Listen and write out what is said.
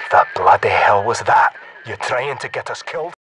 the bloody hell was that? You trying to get us killed?